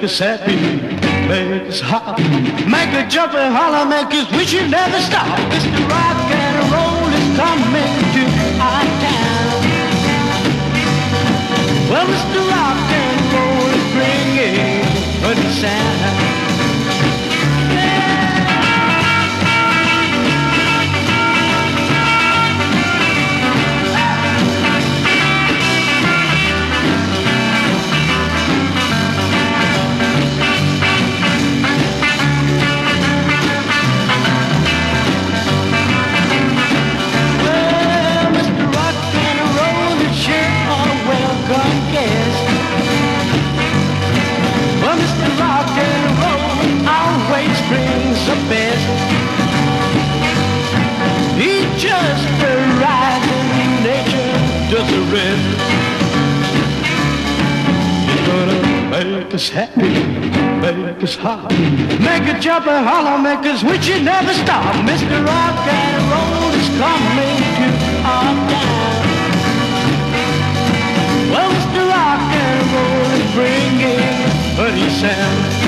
us happy, make us hot, make us jump and holler, make us wish you never stop. Mr. Rock and Roll is coming to our town. Well, Mr. Rock and Roll is bringing a new sound. The best. He's just a rising nature, just a rest. He's gonna make us happy, make us hot, make us jump and holler, make us wish you never stop. Mr. Rock and Roll is coming to our town. Well, Mr. Rock and Roll is bringing a new sound.